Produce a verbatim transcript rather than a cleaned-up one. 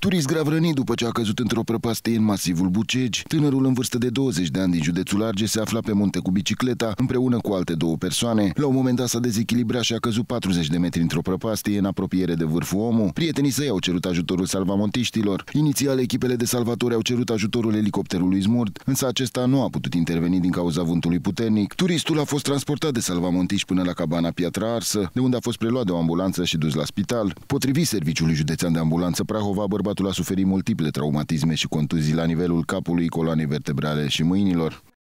Turist grav rănit după ce a căzut într-o prăpastie în masivul Bucegi. Tânărul în vârstă de douăzeci de ani din județul Argeș se afla pe munte cu bicicleta împreună cu alte două persoane. La un moment dat s-a dezechilibrat și a căzut patruzeci de metri într-o prăpastie în apropiere de vârful Omu. Prietenii săi au cerut ajutorul salvamontiștilor. Inițial, echipele de salvatori au cerut ajutorul elicopterului Smurt, însă acesta nu a putut interveni din cauza vântului puternic. Turistul a fost transportat de salvamontiști până la cabana Piatra Arsă, de unde a fost preluat de o ambulanță și dus la spital. Potrivit Serviciului Județean de Ambulanță Prahova, bărbatul a suferit multiple traumatisme și contuzii la nivelul capului, coloanei vertebrale și mâinilor.